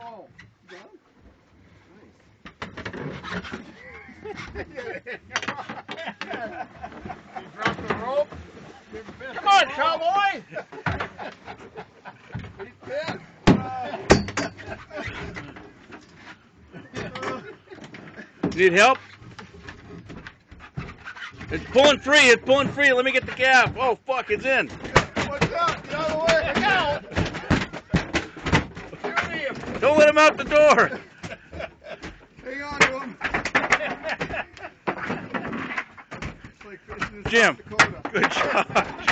Oh, done? Nice. You dropped the rope? Come on, Cowboy! He's pissed. Need help? It's pulling free. It's pulling free. Let me get the gaff. Oh, fuck. It's in. What's up? Get out of the way. Look out! Shoot him! Don't let him out the door. Hang on to him. It's like fishing in Jim, South Dakota. good job.